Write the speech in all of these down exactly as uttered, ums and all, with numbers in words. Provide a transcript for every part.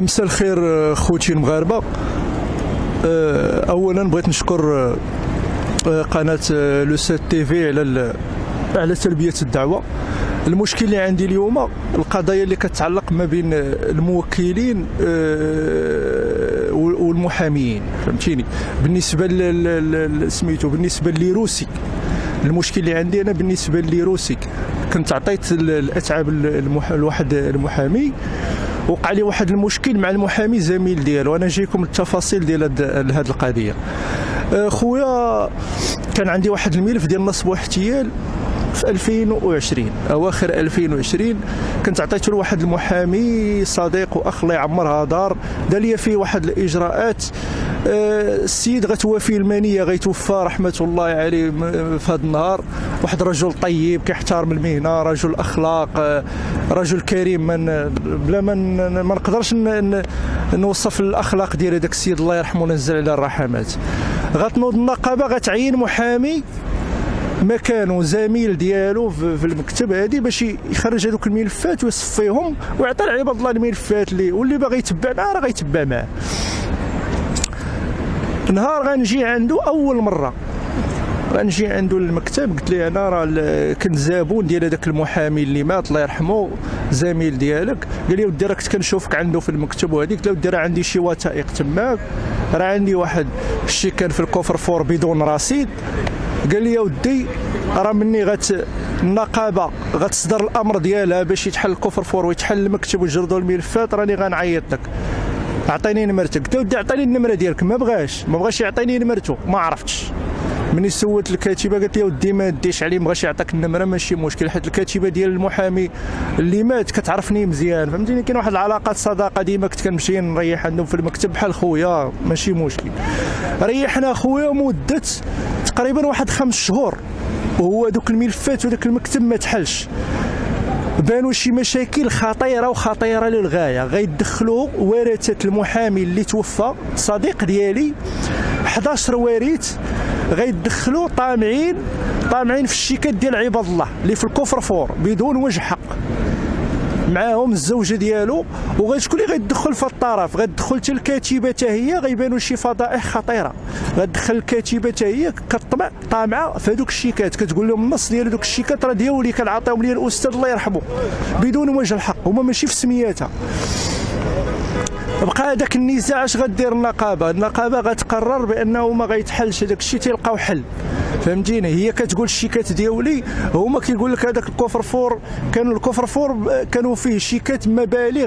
مساء الخير خوتي المغاربه. اولا بغيت نشكر قناه لو سات تي في على على تلبيه الدعوه. المشكل اللي عندي اليوم القضايا اللي كتعلق ما بين الموكلين والمحامين، فهمتيني. بالنسبه سميتو بالنسبه لروسي، المشكل اللي عندي انا بالنسبه لروسي كنت عطيت الاتعاب لواحد المحامي، وقع لي واحد المشكل مع المحامي زميل ديالو. انا جايكم التفاصيل ديال هذه القضيه. خويا كان عندي واحد الملف ديال نصب واحتيال في ألفين وعشرين، اواخر ألفين وعشرين، كنت عطيته لواحد المحامي صديق واخ الله يعمرها دار، دار لي فيه واحد الاجراءات. السيد غتوافي المنيه غيتوفى رحمه الله عليه في هذا النهار، واحد رجل طيب كيحترم المهنه، رجل اخلاق، رجل كريم، من بلا ما ما نقدرش نوصف الاخلاق ديال هذاك السيد الله يرحمه ونزل عليه الرحمات. غتنوض النقابه غتعين محامي مكانه زميل ديالو في المكتب هادي باش يخرج هذوك الملفات ويصفيهم ويعطي لعباد الله الملفات ليه، واللي باغي يتبع راه غيتبع معاه. نهار غنجي عنده اول مره، غنجي عنده للمكتب، قلت ليه انا راه كنت زبون ديال هذاك المحامي اللي مات الله يرحمه زميل ديالك. قال لي ودي راه كنت كنشوفك عنده في المكتب وهذيك. قلت له ودي راه عندي شي وثائق تماك، راه عندي واحد الشيء كان في الكوفر فور بدون رصيد. قال لي يا ودي راه مني غت النقابه غتصدر الامر ديالها باش يتحل الكوفر فور ويتحل المكتب ويجردوا الملفات، راني غنعيط لك، عطيني نمرتك. قلت له ودي عطيني النمره ديالك، ما بغاش ما بغاش يعطيني نمرته، ما عرفتش. مني سولت الكاتبه قالت لي ودي ما ديش عليه، ما بغاش يعطيك النمره ماشي مشكل، حيت الكاتبه ديال المحامي اللي مات كتعرفني مزيان، فهمتيني. كاين واحد العلاقات صداقه ديما كنت كنمشي نريح عندهم في المكتب بحال خويا، ماشي مشكل. ريحنا خويا مده تقريبا واحد خمس شهور وهو دوك الملفات وداك المكتب ما تحلش. بانوا شي مشاكل خطيره وخطيره للغايه. غيدخلوا ورثه المحامي اللي توفى صديق ديالي، حداش وريث غيدخلوا طامعين طامعين في الشيكات ديال عباد الله اللي في الكفر فور بدون وجه حق، معاهم الزوجه ديالو. وشكون اللي غيدخل في الطرف؟ غتدخل حتى الكاتبه حتى هي، غيبانوا شي فضائح خطيره. غتدخل الكاتبه حتى هي كطمع طامعه في هذوك الشيكات، كتقول لهم النص ديال هذوك الشيكات راه ديالي كنعطيهم لي الاستاذ الله يرحمه بدون وجه الحق، هما ماشي في سميتها. بقى هذاك النزاع اش غدير النقابه؟ النقابه غتقرر بانه ما غيتحلش هذاك الشيء، تيلقاو حل، فهمتيني. هي كتقول الشيكات ديالي، هما كيقول لك هذاك الكفر فور، كانوا الكفر فور كانوا فيه شيكات مبالغ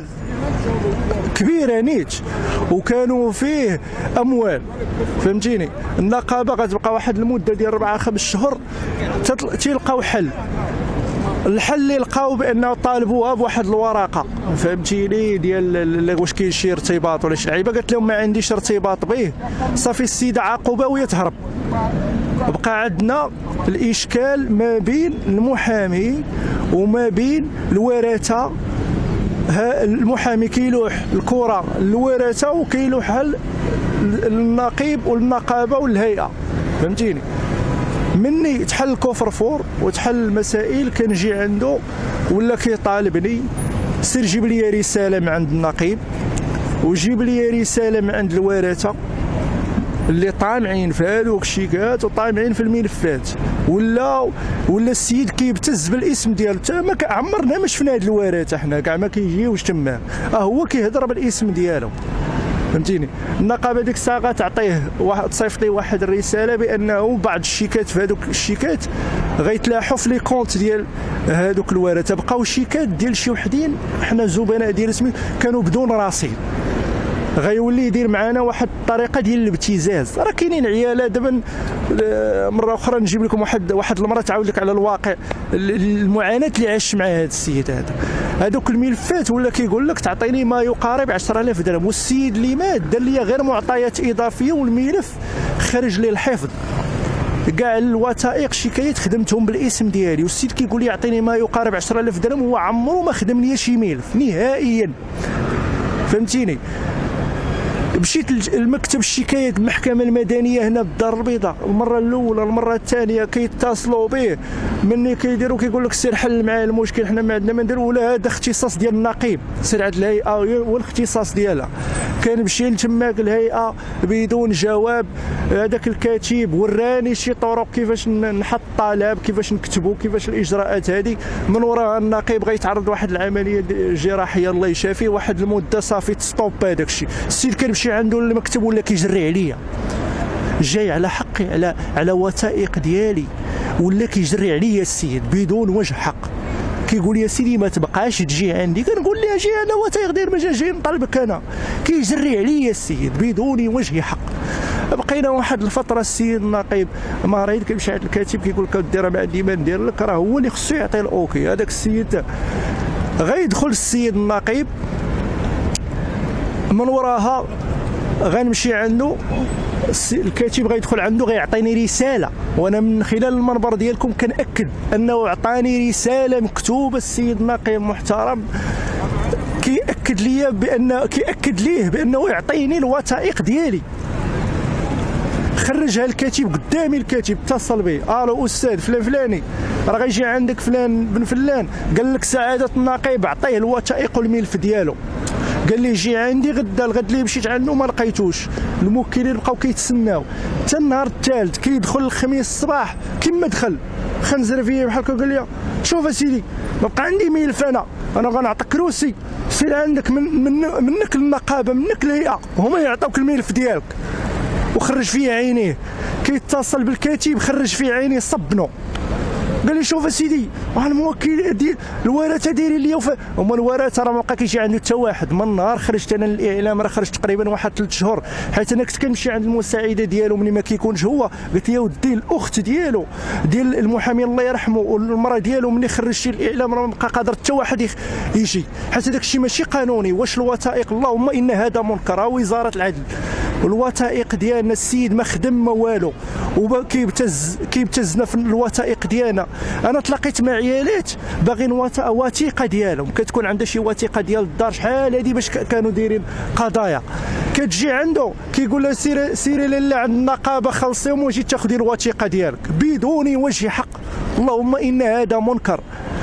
كبيره نيت، وكانوا فيه اموال، فهمتيني. النقابه غتبقى واحد المده ديال اربعه خمس شهور تيلقاو حل. الحل اللي لقاو بانه طالبوها بواحد الورقه، فهمتيني، ديال واش كاين شي ارتباط ولا شي لعيبه. قالت لهم ما عنديش ارتباط به، صافي السيده عاقبه وهي تهرب. بقى عندنا الاشكال ما بين المحامي وما بين الورثه. المحامي كيلوح الكره الورثه وكيلوحها النقيب والنقابه والهيئه، فهمتيني. مني تحل الكفر فور وتحل المسائل كنجي عنده ولا كيطالبني سير جيب لي رساله من عند النقيب وجيب لي رساله من عند الورثه اللي طامعين في هذوك الشيكات وطامعين في الملفات، ولا ولا السيد كيبتز بالاسم ديالو. ما عمرنا ما شفنا هاد الورثه، حنا كاع ما كيجيوش تما، اه هو كيهضر بالاسم ديالو، فهمتيني. النقابه ديك الساعه غتعطيه واحد تصيفط ليه واحد الرساله بانه بعض الشيكات في هذوك الشيكات غيتلاحوا في لي كونت ديال هذوك الورثه. بقاو شيكات ديال شي وحدين حنا زبناء ديال سميت كانوا بدون رصيد. غيولي يدير معنا واحد الطريقه ديال الابتزاز. راه كاينين عيالات دابا. مره اخرى نجيب لكم واحد واحد المره تعاود لك على الواقع المعاناه اللي عاش مع هذا السيد هذا. هذوك الملفات ولا كيقول لك تعطيني ما يقارب عشرة آلاف درهم، والسيد اللي مات دار لي غير معطيات اضافيه والملف خرج لي الحفظ. كاع الوثائق شكايات خدمتهم بالاسم ديالي، والسيد كيقول لي يعطيني ما يقارب عشرة آلاف درهم، هو عمره ما خدم لي شي ملف نهائيا، فهمتيني. مشيت لمكتب الشكايات المحكمه المدنيه هنا بالدار البيضاء المره الاولى المره الثانيه كيتصلوا به مني كيديروا كيقول لك سير حل معاه المشكل حنا ما عندنا ما نديروا ولا هذا اختصاص ديال النقيب سير عند الهيئه هو الاختصاص ديالها. كنمشي لتماك الهيئه بدون جواب. هذاك الكاتب وراني شي طرق كيفاش نحط طلب كيفاش نكتبوا كيفاش الاجراءات هذه من وراء النقيب غيتعرض واحد العمليه جراحيه الله يشافيه واحد المده صافي تستوب هذاك الشيء. السيد كنمشي عنده للمكتب ولا كيجري عليا جاي على حقي على على وثائق ديالي ولا كيجري عليا السيد بدون وجه حق. كيقول لي سيدي ما تبقاش تجي عندي كنقول له اجي على وثائق ديال ما جاي نطالبك انا. كيجري عليا السيد بدون وجه حق. بقينا واحد الفتره السيد النقيب مريض كيمشي عند الكاتب كيقول لك دير ما عندي ما ندير لك راه هو اللي خصو يعطي الاوكي. هذاك السيد غيدخل السيد النقيب من وراها غنمشي عنده الكاتب غيدخل عنده غيعطيني رساله وانا من خلال المنبر ديالكم كنأكد انه عطاني رساله مكتوبه السيد النقيب المحترم كيأكد ليا بان كيأكد ليه بانه يعطيني الوثائق ديالي. خرجها الكاتب قدامي. الكاتب اتصل بي الو استاذ فلان فلاني راه غيجي عندك فلان بن فلان قال لك سعاده النقيب عطيه الوثائق والملف ديالو. قال لي جي عندي غدا الغد اللي مشيت عنده ما لقيتوش. الموكلين بقاو كيتسناو حتى النهار الثالث كيدخل الخميس الصباح كما دخل خنزر فيا بحال هكا قال لي شوف اسيدي ما بقى عندي ملف انا انا غنعطيك روسي سير عندك من, من منك النقابه منك الهيئه هما يعطوك الملف ديالك. وخرج فيه عينيه كيتصل بالكاتب خرج فيه عينيه صبنو قال لي شوف اسيدي راه الموكل ديال الورثه دايرين ليا هما الورثه راه ما بقى كيجي عنده حتى واحد. من نهار خرجت انا للاعلام راه خرجت تقريبا واحد ثلاث شهور حيت انا كنت كنمشي عند المساعده ديالو ملي ما كيكونش هو قلت له ودي الاخت ديالو ديال المحامي الله يرحمه والمراه ديالو ملي خرجتي الاعلام راه ما بقى قادر حتى واحد يجي حيت هذاك الشيء ماشي قانوني. واش الوثائق اللهم ان هذا منكر وزاره العدل والوثائق ديالنا السيد ما خدم ما والو وكيبتز كيبتزنا في الوثائق ديالنا. انا تلاقيت مع عيالات باغيين وثيقه ديالهم كتكون عندها شي وثيقه ديال الدار شحال هادي باش كانوا دايرين قضايا كتجي عنده كيقول لها سيري سيري لاله عند النقابه خلصيهم وجي تاخذي الوثيقه ديالك بدون وجه حق. اللهم ان هذا منكر.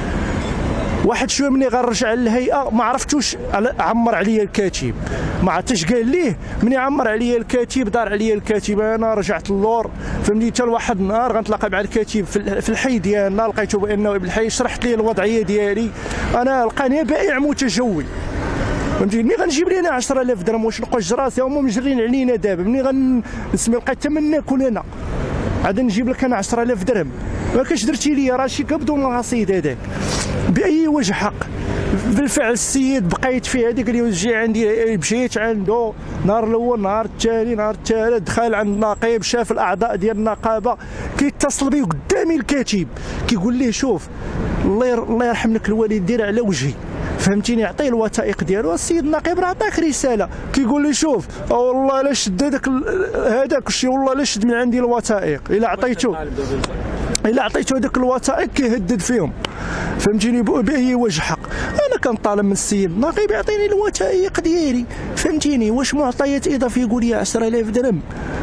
واحد شويه ملي غنرجع للهيئه ما عرفتوش عمر عليا الكاتب ما عرفتش قال ليه ملي عمر عليا الكاتب دار عليا الكاتب انا رجعت للور فهمتي حتى لواحد النهار غنتلاقى مع الكاتب في الحي ديالنا لقيته بانه بالحي شرحت ليه الوضعيه ديالي انا لقاني بائع متجول فهمتي ملي غنجيب لينا عشرة آلاف درهم واش نقش راسي هما مجرين علينا دابا ملي غنسمي لقيت حتى من ناكل انا عاد نجيب لك انا عشرة آلاف درهم ما كاش درتي لي راه شي بدون رصيد هذاك باي وجه حق. بالفعل السيد بقيت فيه هذيك اليوم جي عندي مشيت عنده نهار الاول نهار الثاني نهار الثالث دخل عند النقيب شاف الاعضاء ديال النقابه كيتصل بيه قدامي الكاتب كيقول ليه شوف الله الله يرحم لك الوالد دير على وجهي فهمتيني عطيه الوثائق ديالو. السيد النقيب راه عطاك رساله كيقول لي شوف والله الا شد هذاك هذاك الشيء والله الا شد من عندي الوثائق الا عطيته الا عطيته هذوك الوثائق كيهدد فيهم فهمتيني باي وجه حق. انا كنطالب من السيد النقيب يعطيني الوثائق ديالي فهمتيني. واش معطيات اضافيه يقول لي عشرة آلاف درهم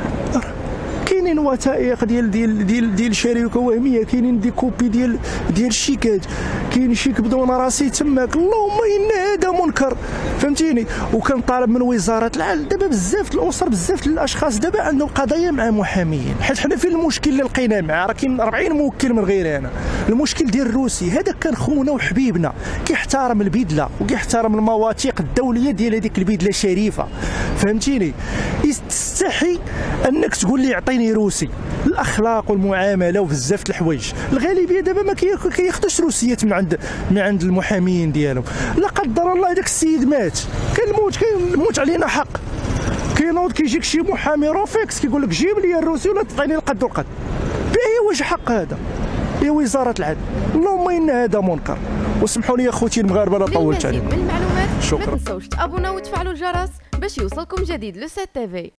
كاينين وثائق ديال ديال ديال ديال شركه وهميه كاينين دي كوبي ديال ديال الشيكات كاين شيك بدون رصيد تماك. اللهم ان هذا منكر فهمتيني. وكنطالب من وزاره العدل دابا بزاف الاسر بزاف الاشخاص دابا عندهم قضايا مع محاميين حيت حنا فين المشكل اللي لقينا معاه راه كاين أربعين موكل من غير انا. المشكل ديال الروسي هذاك كان خونا وحبيبنا كيحترم البدله وكيحترم المواثيق الدوليه ديال هذيك البدله شريفه فهمتيني. تستحي انك تقول لي يعطيني روسي. الاخلاق والمعامله وبزاف د الحوايج الغالبيه دابا ما كياخذوش روسيات من عند من عند المحاميين ديالهم. لا قدر الله هذاك السيد مات كنموت كيموت علينا حق كينوض كيجيك شي محامي روفيكس كيقول لك جيب لي الروسي ولا تعطيني القد والقد باي وجه حق. هذا يا وزاره العدل اللهم ان هذا منكر. وسمحوا لي اخوتي المغاربه لا طولت عليكم. من المعلومات شكرا. ما تنسوش تابوناو وتفعلوا الجرس باش يوصلكم جديد لو سات تي في.